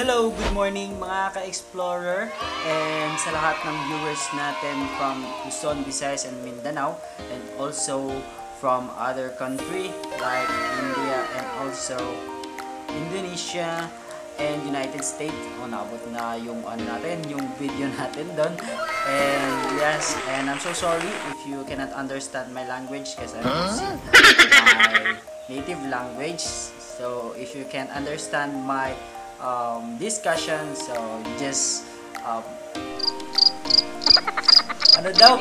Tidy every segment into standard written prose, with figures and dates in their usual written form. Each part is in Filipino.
Hello, good morning mga ka-explorer and sa lahat ng viewers natin from Luzon, Visayas and Mindanao, and also from other country like India and also Indonesia and United States. Naabot na yung yung video natin doon. And yes, and I'm so sorry if you cannot understand my language kasi I'm using my native language. So if you can understand my discussion, so just ano daw?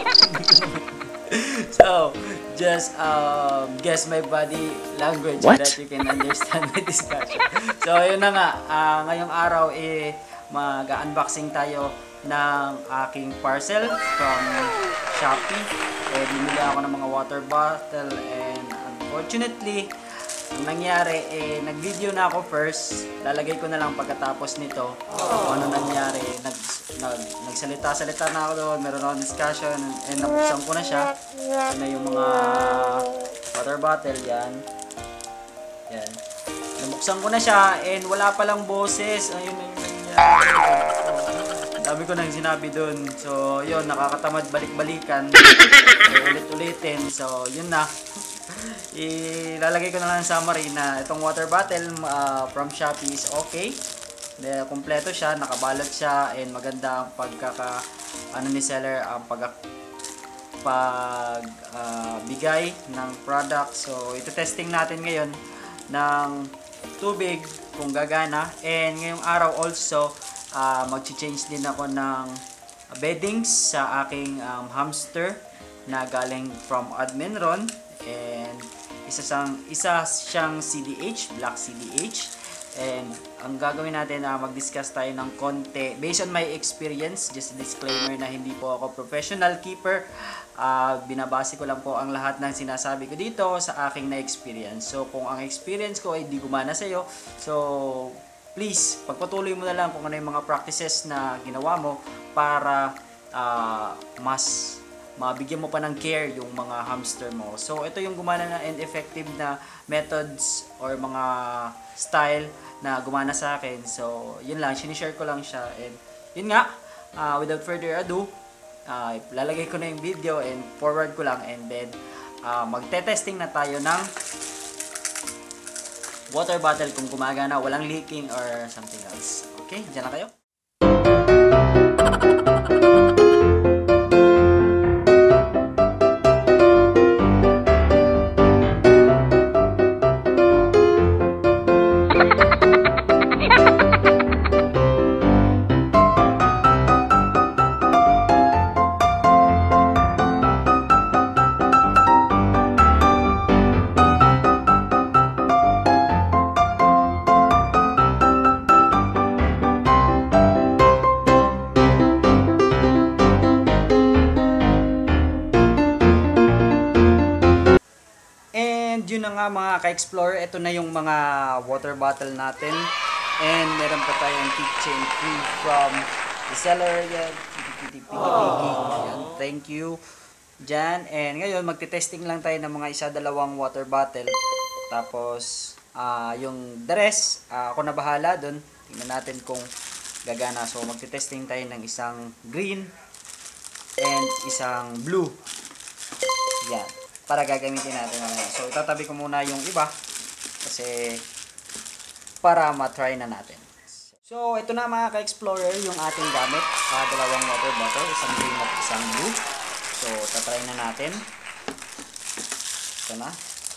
So just guess my body language so that you can understand my discussion. So yun na nga, ngayong araw mag-unboxing tayo ng aking parcel from Shopee. Bumili ako ng mga water bottle and unfortunately ang nangyari, nag-video na ako first. Lalagay ko na lang pagkatapos nito kung ano nangyari. Nagsalita-salita na ako doon. Meron akong discussion and nabuksan ko na siya. Yan na yung mga water bottle. Yan. Nabuksan ko na siya and wala palang boses. Ayun na yung nangyari. Dami ko nang sinabi doon. So, yun. Nakakatamad balik-balikan. Ulit-ulitin. So, yun na. Ilalagay ko na lang sa summary na itong water bottle from Shopee is okay. Kompleto siya, nakabalot siya, and maganda ang ni seller ang bigay ng product. So ito testing natin ngayon ng tubig kung gagana, and ngayong araw also mag-change din ako ng beddings sa aking hamster na galing from admin Ron. And isa siyang CDH, black CDH. And ang gagawin natin mag-discuss tayo ng konti based on my experience. Just a disclaimer na hindi po ako professional keeper. Binabase ko lang po ang lahat ng sinasabi ko dito sa aking na-experience. So kung ang experience ko ay di gumana sa iyo, so please pagpatuloy mo na lang kung ano yung mga practices na ginawa mo para mas mabigyan mo pa ng care yung mga hamster mo. So ito yung gumana na and effective na methods or mga style na gumana sa akin. So yun lang, sinishare ko lang siya. And yun nga, without further ado, lalagay ko na yung video and forward ko lang, and then magte-testing na tayo ng water bottle kung gumagana, walang leaking or something else. Okay, dyan na kayo. Yun na nga mga ka-explorer, ito na yung mga water bottle natin, and meron pa tayong keychain free from the seller. Yan. Thank you dyan. And ngayon magte-testing lang tayo ng mga isa-dalawang water bottle, tapos yung the rest ako na bahala dun. Tingnan natin kung gagana. So magte-testing tayo ng isang green and isang blue. Yan, para gagamitin natin ngayon. So itatabi ko muna yung iba kasi para ma-try na natin. So ito na mga ka-explorer yung ating gamit. Dalawang water bottle, isang green at isang blue. So tatry na natin. Ito na.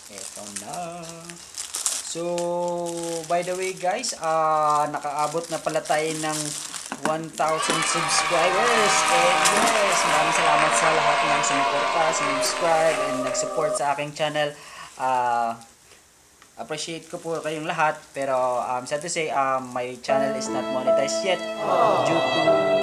So by the way guys, nakaabot na pala tayo ng 1,000 subscribers. And yes, maraming salamat sa lahat ng sumuporta, subscribe and nag-support sa aking channel. Appreciate ko po kayong lahat, pero sad to say, my channel is not monetized yet due to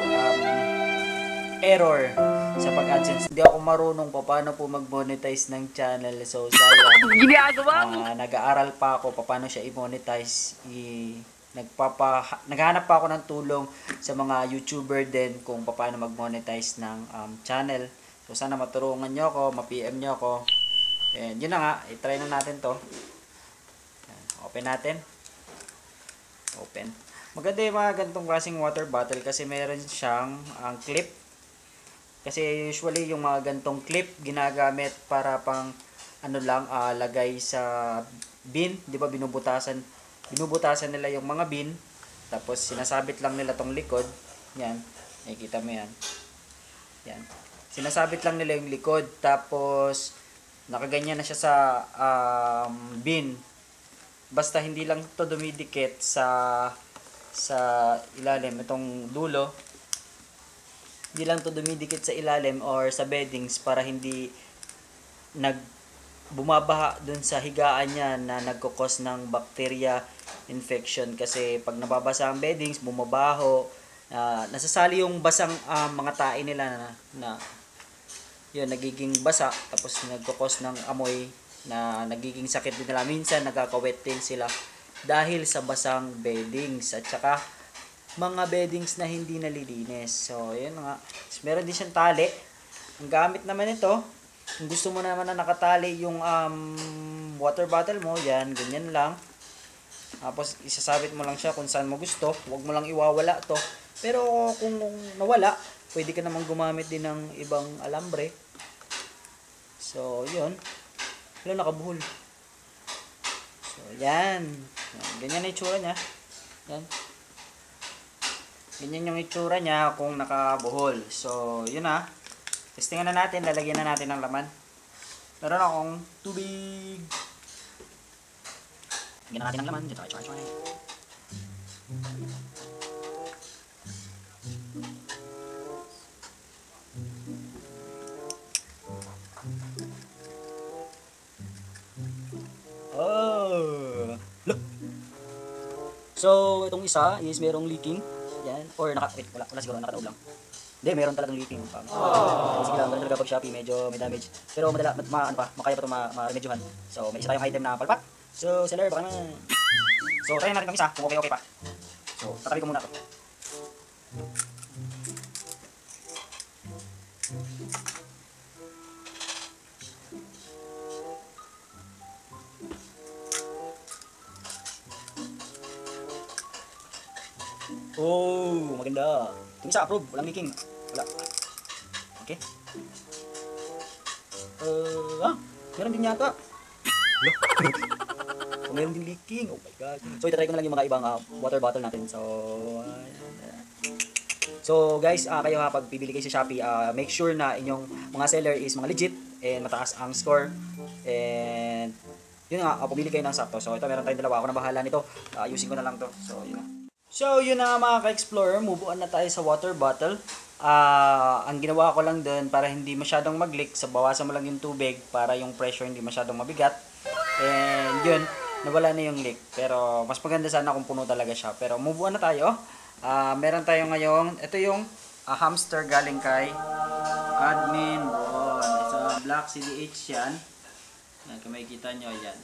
error sa pag-AdSense. Hindi ako marunong paano po mag-monetize ng channel. So sayang. Nag-aaral pa ako paano siya i-monetize. Naghahanap pa ako ng tulong sa mga YouTuber din kung paano mag-monetize ng channel. So sana matulungan nyo ako, ma-PM nyo ako. And yun na nga, i-try na natin to. Open natin. Open. Maganda yung mga ganitong klaseng water bottle kasi meron siyang ang clip. Kasi usually yung mga ganitong clip ginagamit para pang ano lang, lagay sa bin, 'di ba binubutasan nila yung mga bin, tapos sinasabit lang nila tong likod. Yan, nakikita mo yan. Yan. Sinasabit lang nila yung likod, tapos nakaganyan na siya sa bin. Basta hindi lang to dumidikit sa ilalim, itong dulo. Hindi lang to dumidikit sa ilalim or sa beddings para hindi bumabaha dun sa higaan niya na nagkukos ng bacteria infection. Kasi pag nababasa ang beddings, bumabaho, nasasali yung basang mga tae nila na yun, nagiging basa, tapos nagkukos ng amoy na nagiging sakit din nila. Minsan nagkaka-wet din sila dahil sa basang beddings at saka mga beddings na hindi nalilinis. So yun nga, meron din siyang tali. Ang gamit naman ito, kung gusto mo naman na nakatali yung water bottle mo, yan, ganyan lang. Tapos isasabit mo lang siya kung saan mo gusto, huwag mo lang iwawala to. Pero kung nawala, pwede ka namang gumamit din ng ibang alambre. So yun, wala, nakabuhol. So yan, ganyan na itsura niya. Yan, ganyan yung itsura niya kung nakabuhol. So yun na, testingan na natin, lalagyan na natin ng laman. Meron akong tubig. Lagyan na natin ng laman. Dito, try. Oh! Look! So, itong isa is merong leaking. Yan. Or wala siguro, nakataob lang. Hindi, meron talagang leaking. Sige lang, talaga pag Shopee, medyo may damage. Pero makaya pa ito ma-remedyohan. So, may isa tayong item na palpak. So, seller, baka naman. So, try natin itong isa, kung okay pa. So, tatabi ko muna ito. Oh, maganda. Itong isa approve, walang leaking. Wala. Okay. Meron din yata. Meron din leaking. Oh my god. So itatry ko na lang yung mga ibang water bottle natin. So guys, kayo pag bibili kayo sa Shopee, make sure na inyong mga seller is mga legit and mataas ang score. And yun nga, pumili kayo ng sakto. So ito, meron tayong dalawa. Ako na bahala nito. Ayusin ko na lang to. So yun na. So yun na mga ka-explorer, move on na tayo sa water bottle. Ang ginawa ko lang dun para hindi masyadong mag-leak, so bawasan mo lang yung tubig para yung pressure hindi masyadong mabigat. And yun, nawala na yung leak. Pero mas maganda sana kung puno talaga siya. Pero move on na tayo. Meron tayo ngayon, ito yung hamster galing kay Admin Ron. Ito black CDH yan. Yan, kung makikita nyo, yan.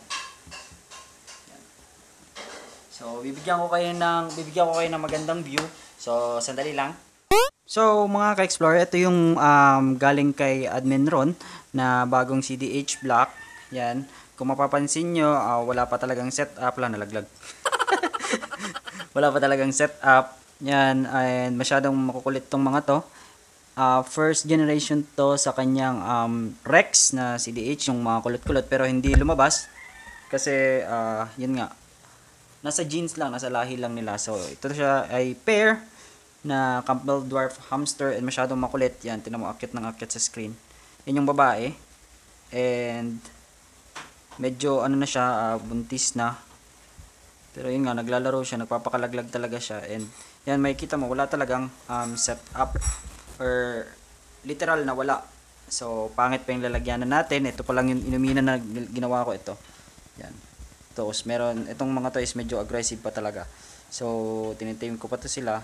So, bibigyan ko kayo ng magandang view. So, sandali lang. So, mga ka-explorer, ito yung galing kay Admin Ron na bagong CDH block. Yan. Kung mapapansin nyo, wala pa talagang setup lang, nalaglag. Wala pa talagang setup. Yan, and masyadong makukulit tong mga to. First generation to sa kanyang Rex na CDH, yung mga kulot-kulot, pero hindi lumabas. Kasi, yun nga, nasa genes lang, nasa lahi lang nila. So, ito siya ay pair na Campbell Dwarf Hamster and masyadong makulit. Yan, tinan mo, akit ng akit sa screen. Yan yung babae. And, medyo, ano na siya, buntis na. Pero yun nga, naglalaro siya, nagpapakalaglag talaga siya. And, yan, makikita mo, wala talagang set up. Or, literal na wala. So, pangit pa yung lalagyan na natin. Ito pa lang yung inuminan na ginawa ko ito. Yan. Tapos meron, itong mga to is medyo aggressive pa talaga. So, tinitime ko pa to sila.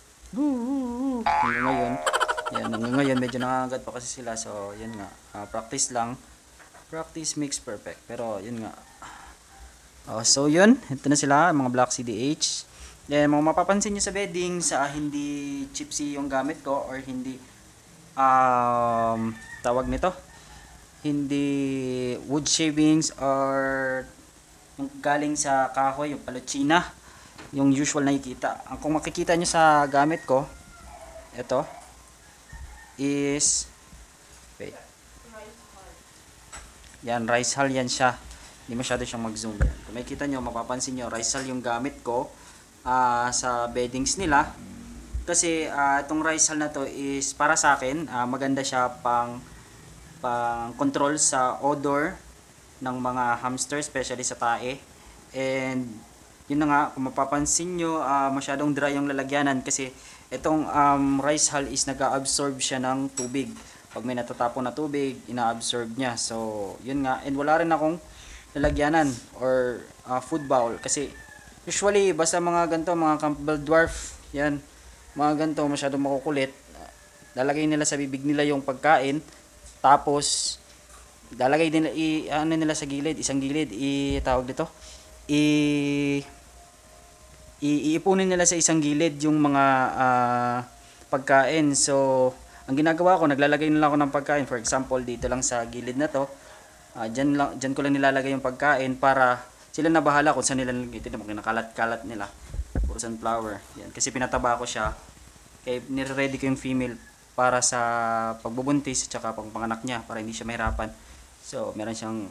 Hanggang ngayon, medyo nangangagat pa kasi sila. So, yun nga, practice lang. Practice makes perfect. Pero, yun nga. So, yun, ito na sila, mga black CDH. Then, mga mapapansin nyo sa bedding, hindi chipsy yung gamit ko or hindi, tawag nito, hindi wood shavings or yung galing sa kahoy, yung palutsina. yung usual na nakikita. Kung makikita nyo sa gamit ko, ito is, wait, yan, rice hull yan siya. Hindi masyado siyang mag-zoom. Kung makikita nyo, mapapansin nyo, rice hull yung gamit ko sa beddings nila. Kasi itong rice hull na to is para sa akin, maganda siya pang control sa odor ng mga hamster, especially sa tae. And yun na nga, kung mapapansin nyo, masyadong dry yung lalagyanan kasi itong rice hull is nag-absorb siya ng tubig. Pag may natatapon na tubig, ina-absorb niya. So yun nga, and wala rin akong lalagyanan or food bowl kasi usually basta mga ganito, mga Campbell dwarf, yan, mga ganito masyadong makukulit, lalagay nila sa bibig nila yung pagkain, tapos lalagay nila ano nila sa gilid, isang gilid tawag dito, iipunin nila sa isang gilid yung mga pagkain. So ang ginagawa ko, naglalagay nila ako ng pagkain, for example dito lang sa gilid na to, dyan ko lang nilalagay yung pagkain para sila na bahala kung saan nila nilagay. Ito naman, kinakalat-kalat nila, puro sunflower yan, kasi pinataba ko siya, kaya nire-ready ko yung female para sa pagbubuntis at saka pagpanganak niya, para hindi siya mahirapan. So meron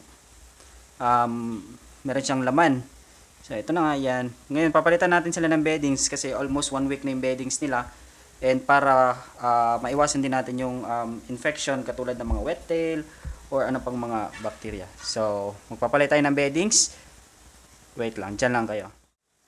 siyang laman. So ito na nga yan. Ngayon papalitan natin sila ng beddings kasi almost 1 week na yung beddings nila. And para maiwasan din natin yung infection katulad ng mga wet tail or ano pang mga bacteria. So magpapalit tayo ng beddings. Wait lang, dyan lang kayo.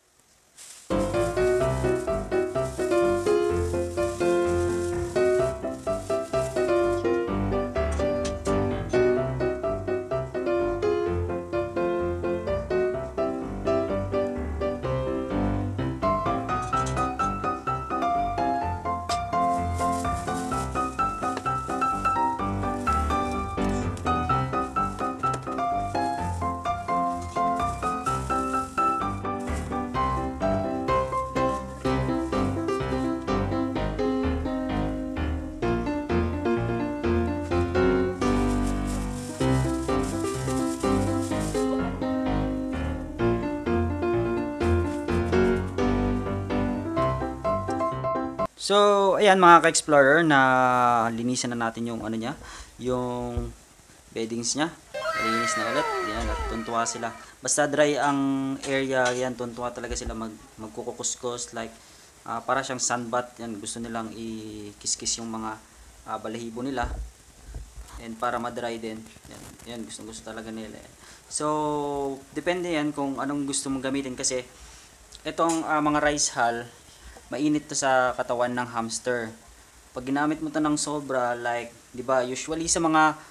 So, ayan mga ka-explorer, na linisan na natin yung ano niya, yung beddings niya. Linis na ulit. Ayan, at tuntua sila. Basta dry ang area, yan, tuntua talaga sila magkukuskus, like para siyang sunbath. Yan, gusto nilang i-kiss-kiss yung mga balahibo nila. And para ma-dry din. Yan, gusto talaga nila. So, depende yan kung anong gusto mong gamitin kasi itong mga rice hull, mainit to sa katawan ng hamster. Pag ginamit mo to ng sobra, like, 'di ba, usually sa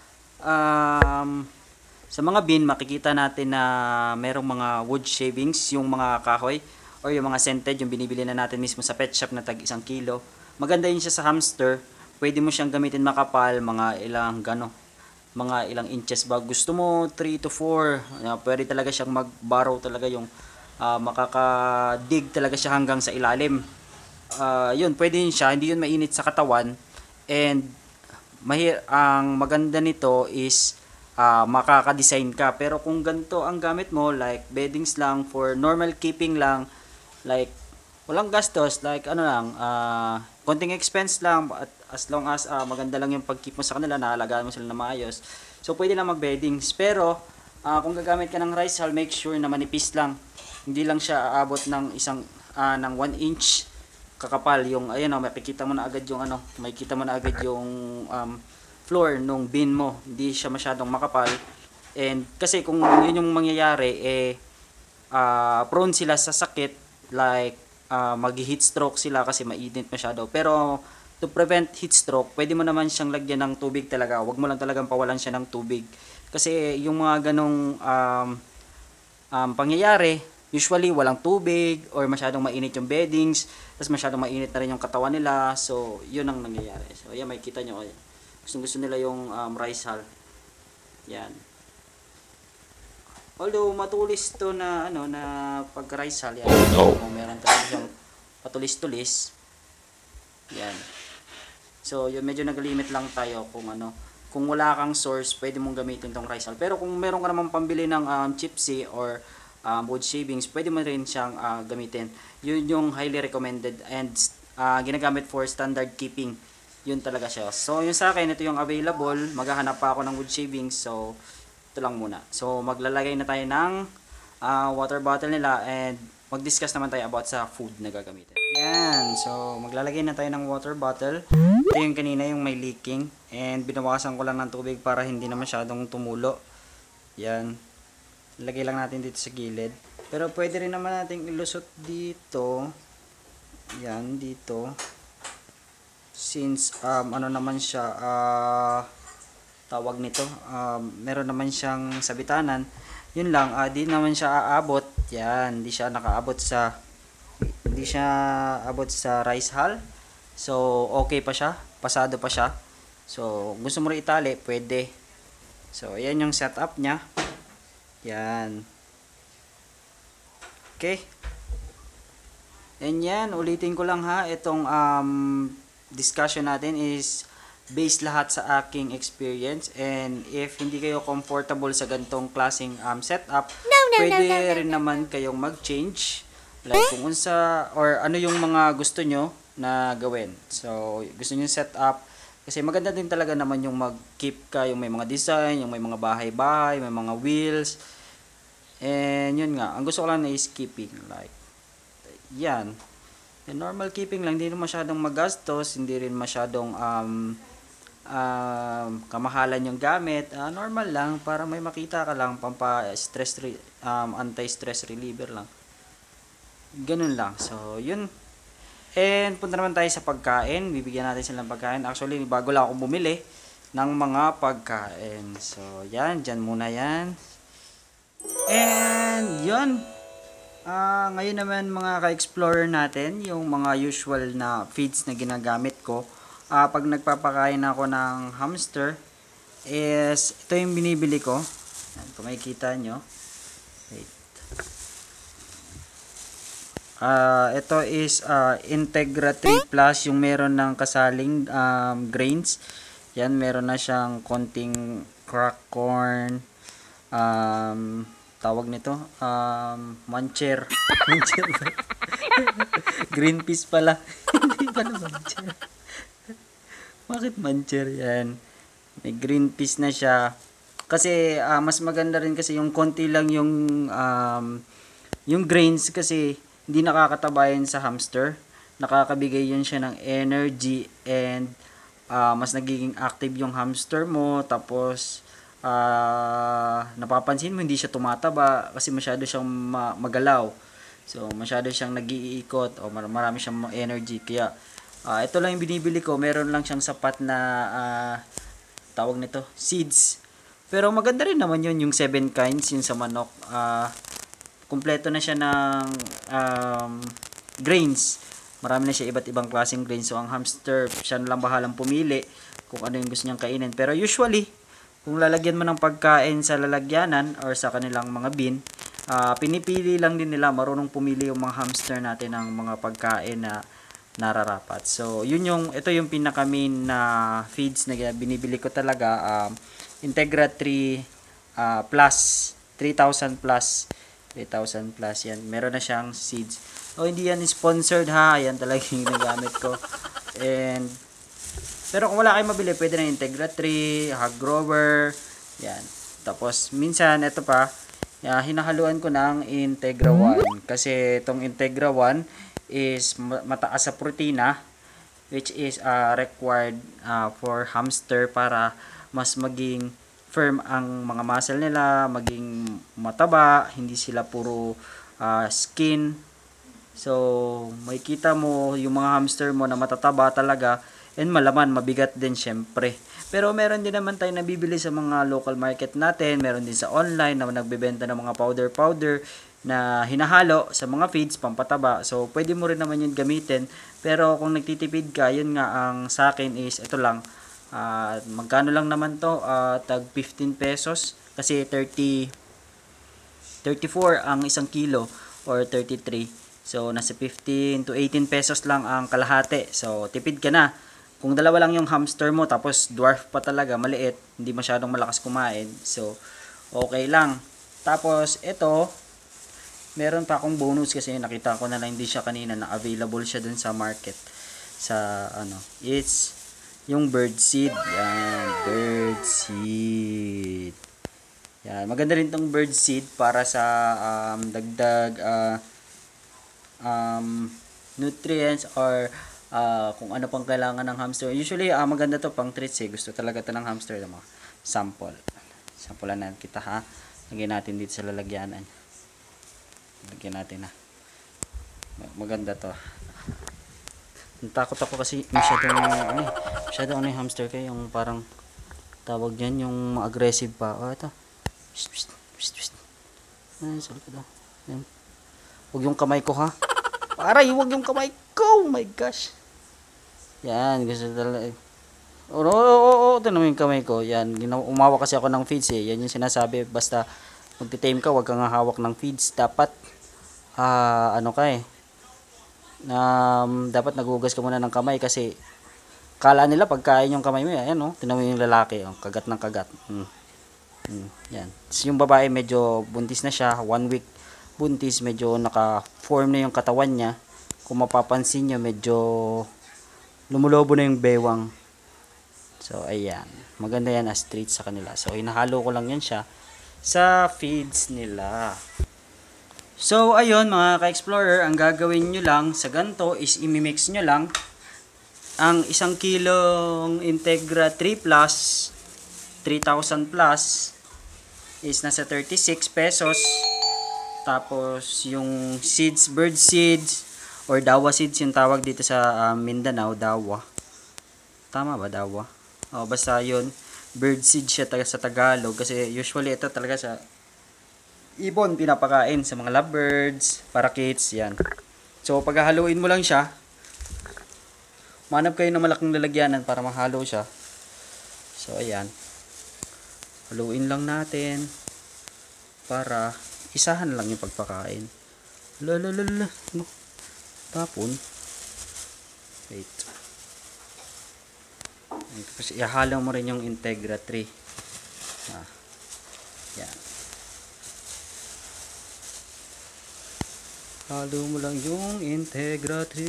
mga bin makikita natin na merong mga wood shavings, yung mga kahoy or yung mga scented, yung binibili na natin mismo sa pet shop na tag 1 kilo. Maganda yun siya sa hamster. Pwede mo siyang gamitin makapal, mga ilang inches ba gusto mo, 3 to 4. Pwede talaga siyang mag-burrow talaga, yung makakadig talaga siya hanggang sa ilalim. Yun, pwede yun siya, hindi yun mainit sa katawan. And ang maganda nito is makaka-design ka. Pero kung ganito ang gamit mo, like beddings lang for normal keeping lang, like walang gastos, like ano lang, konting expense lang, at as long as maganda lang yung pag-keep mo sa kanila, naalagaan mo sila na maayos, so pwede lang mag-beddings. Pero kung gagamit ka ng rice hull, make sure na manipis lang, hindi lang siya aabot ng ng 1 inch kakapal. Yung ayun, makikita mo na agad yung floor nung bin mo, hindi siya masyadong makapal. And kasi kung yun yung mangyayari, prone sila sa sakit, like mag-heat stroke sila kasi mainit masyado. Pero to prevent heat stroke, pwede mo naman siyang lagyan ng tubig talaga. Huwag mo lang talagang pawalan siya ng tubig. Kasi yung mga ganong pangyayari, usually walang tubig or masyadong mainit yung beddings, tapos masyadong mainit na rin yung katawan nila. So yun ang nangyayari. So ayan, makikita nyo, gusto nila yung rice hull. Yan. Although matulis to na na pag rice hull, yan. Kung meron talaga siyang patulis-tulis. Yan. So yun, medyo nag-limit lang tayo kung wala kang source, pwede mong gamitin tong rice hull. Pero kung meron ka namang pambili ng chipsy or wood shavings, pwede mo rin siyang gamitin. Yun yung highly recommended and ginagamit for standard keeping. Yun talaga siya. So yung sa akin, ito yung available. Maghahanap pa ako ng wood shavings. So ito lang muna. So maglalagay na tayo ng water bottle nila and mag-discuss naman tayo about sa food na gagamitin. Yan. So maglalagay na tayo ng water bottle. Ito yung kanina yung may leaking. And binawasan ko lang ng tubig para hindi na masyadong tumulo. Yan. Lagay lang natin dito sa gilid. Pero pwede rin naman natin ilusot dito. Yan, dito. Since, ano naman siya, tawag nito, meron naman siyang sabitanan. Yun lang, di naman siya aabot. Yan, hindi siya abot sa rice hull. So, okay pa siya. Pasado pa siya. So, gusto mo rin itali, pwede. So, yan yung setup niya. Yan. Okay. And yan, ulitin ko lang ha. Itong discussion natin is based lahat sa aking experience. And if hindi kayo comfortable sa ganitong klaseng setup, pwede rin naman kayong mag-change. Like kung unsa or ano yung mga gusto nyo na gawin. So, gusto nyo setup. Kasi maganda din talaga naman yung mag-keep ka, yung may mga design, yung may mga bahay-bahay, may mga wheels. And yun nga, ang gusto ko lang na is keeping. Like, yan. And normal keeping lang, hindi rin masyadong magastos, hindi rin masyadong kamahalan yung gamit. Normal lang, para may makita ka lang, anti-stress reliever lang. Ganun lang. So, yun. And punta naman tayo sa pagkain. Bibigyan natin sila ng pagkain. Actually, bago lang ako bumili ng mga pagkain. So, yan. Dyan muna yan. And, yun. Ngayon naman mga ka-explorer natin, yung mga usual na feeds na ginagamit ko. Pag nagpapakain ako ng hamster, is ito yung binibili ko. Yan, kung makikita nyo. Wait. Ito is Integra 3 Plus, yung meron ng kasaling grains. Yan, meron na siyang konting crack corn, tawag nito, mancher. Green peas pala. Hindi pala mancher. Bakit mancher? Yan. May green peas na siya. Kasi mas maganda rin kasi yung konti lang yung grains kasi hindi nakakatabayan sa hamster. Nakakabigay yun siya ng energy and mas nagiging active yung hamster mo. Tapos napapansin mo hindi siya tumataba kasi masyado siyang magalaw. So masyado siyang nag-iikot o marami siyang energy. Kaya ito lang yung binibili ko. Meron lang siyang sapat na tawag nito, seeds. Pero maganda rin naman yun, yung 7 kinds, yung sa manok. Kumpleto na siya ng grains. Marami na siya iba't ibang klaseng grains. So ang hamster, siya na lang bahalang pumili kung ano yung gusto niyang kainin. Pero usually, kung lalagyan mo ng pagkain sa lalagyanan or sa kanilang mga bin, pinipili lang din nila, marunong pumili yung mga hamster natin ng mga pagkain na nararapat. So ito yung pinaka main na feeds na binibili ko talaga. Integra 3 plus 3,000 plus 3,000 plus yan. Meron na siyang seeds. Hindi yan sponsored ha. Yan talaga yung ginagamit ko. Pero kung wala kayong mabili, pwede na Integra 3, Hog Grower. Yan. Tapos minsan ito pa, hinahaluan ko ng Integra 1 kasi itong Integra 1 is mataas sa protina, which is required for hamster para mas maging firm ang mga muscle nila, maging mataba, hindi sila puro skin. So, makikita mo yung mga hamster mo na matataba talaga and malaman, mabigat din syempre. Pero meron din naman tayo nabibili sa mga local market natin, meron din sa online na nagbebenta ng mga powder na hinahalo sa mga feeds, pampataba. So, pwede mo rin naman yun gamitin. Pero kung nagtitipid ka, yun nga ang sa akin is, ito lang. Magkano lang naman to? Tag 15 pesos. Kasi 34 ang isang kilo or 33. So, nasa 15 to 18 pesos lang ang kalahati. So, tipid ka na. Kung dalawa lang yung hamster mo, tapos dwarf pa talaga, maliit, hindi masyadong malakas kumain. So, okay lang. Tapos, ito, meron pa akong bonus kasi nakita ko na lang din siya kanina na available siya dun sa market. Sa ano, it's yung bird seed. Yan, bird seed. Yan, maganda rin tong bird seed para sa dagdag nutrients or kung ano pang kailangan ng hamster. Usually, maganda to pang treats eh. Gusto talaga to ng hamster. Mga sample. Sampulan na kita ha. Lagyan natin dito sa lalagyanan. Lagyan natin ha. Maganda to. Natakot ako kasi masyadong yung hamster kayo. Yung parang tawag dyan, yung aggressive pa. Oh, ito. Ay, sorry ko daw. Huwag yung kamay ko ha. Aray, huwag yung kamay ko. Oh my gosh. Yan, gusto talaga. Ito naman yung kamay ko. Yan, umawa kasi ako ng feeds eh. Yan yung sinasabi. Basta magtitame ka, huwag kang hawak ng feeds. Dapat, dapat nagugas ka muna ng kamay kasi kala nila pagkain yung kamay mo. Yan, oh. Tingnan mo yung lalaki. Oh, kagat ng kagat. Yan. Yung babae medyo buntis na siya. 1 week buntis. Medyo naka-form na yung katawan niya. Kung mapapansin nyo, medyo lumulobo na yung bewang. So, ayan. Maganda yan as treat sa kanila. So, hinahalo ko lang yan siya sa feeds nila. So, ayun mga ka-explorer, ang gagawin nyo lang sa ganito is imimix nyo lang ang 1 kilong Integra 3 Plus, 3,000 plus, is nasa 36 pesos. Tapos, yung seeds, bird seeds, or dawa seeds yung tawag dito sa Mindanao, dawa. Tama ba, dawa? O, basta yun. Bird seed siya sa Tagalog. Kasi usually ito talaga sa ibon pinapakain sa mga lovebirds, parakeets, yan. So, paghahaluin mo lang siya, manap kayo ng malaking lalagyanan para mahalo siya. So, ayan. Haluin lang natin para isahan lang yung pagpakain. Lalalala. No. Tapon. Wait. Tapos ihalo mo rin yung Integra 3. Yan. Halo mo lang yung Integra 3.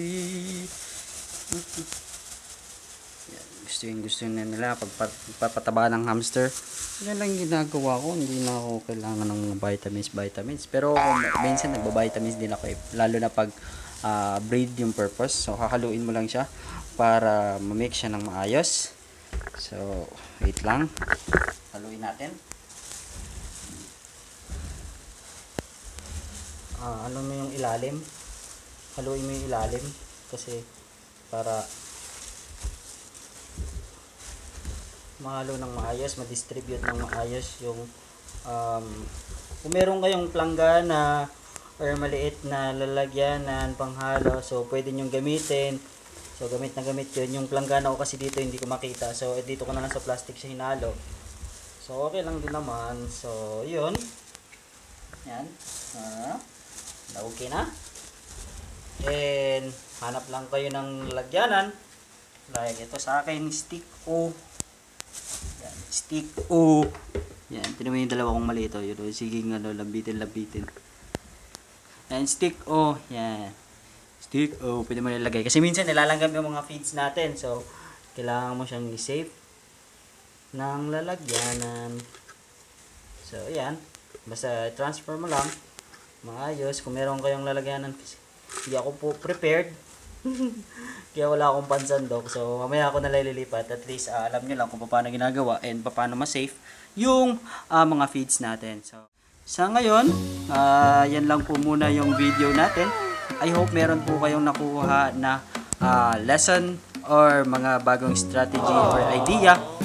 Yan. Gusto nila pagpapataba ng hamster. Yan lang ginagawa ko. Hindi na ako kailangan ng vitamins. Pero minsan nagba-vitamins din ako eh. Lalo na pag breed yung purpose. So hahaluin mo lang siya para ma-mix siya ng maayos. So wait lang. Haluin natin. Ano mo yung ilalim? Haluin mo yung ilalim kasi para mahalo ng maayos, ma-distribute ng maayos yung kung meron kayong planggana or maliit na lalagyanan panghalo, so pwede nyo gamitin. So gamit na gamit yun. Yung planggana ko kasi dito hindi ko makita, so dito ko na lang sa plastic siya hinalo. So okay lang din naman. So yun, yan, okay na. And hanap lang kayo ng lalagyanan like ito sa akin, stick O. Yan, stick O. Yan, tinan mo yung dalawa kong mali ito. Yun, sige nga, labitin. Yan, stick O. Yan. Stick O. Pwede mo nilagay. Kasi minsan nilalanggam yung mga feeds natin. So, kailangan mo siyang i-save ng lalagyanan. So, yan. Basta transfer mo lang. Maayos. Kung meron kayong lalagyanan. Kasi hindi ako po prepared. Kaya wala akong pansandok. So, mamaya ako nalalilipat. At least, alam nyo lang kung paano ginagawa and paano ma-safe yung mga feeds natin. So, sa ngayon, yan lang po muna yung video natin. I hope meron po kayong nakuha na lesson or mga bagong strategy or idea